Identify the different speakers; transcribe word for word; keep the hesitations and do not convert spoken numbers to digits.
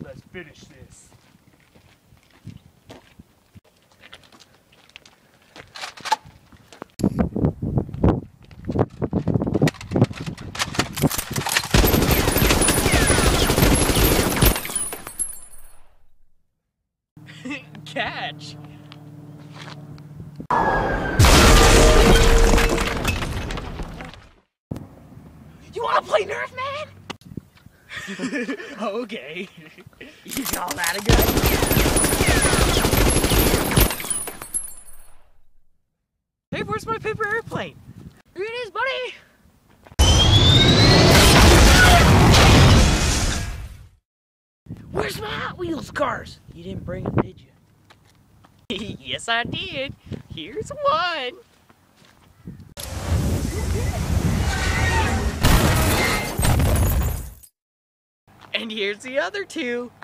Speaker 1: Let's finish this.
Speaker 2: Catch!
Speaker 3: You wanna play Nerf, man?
Speaker 2: Okay.
Speaker 3: You call that a good?
Speaker 2: Hey, where's my paper airplane?
Speaker 3: Here it is, buddy! Where's my Hot Wheels cars? You didn't bring them, did you?
Speaker 2: Yes, I did. Here's one. And here's the other two.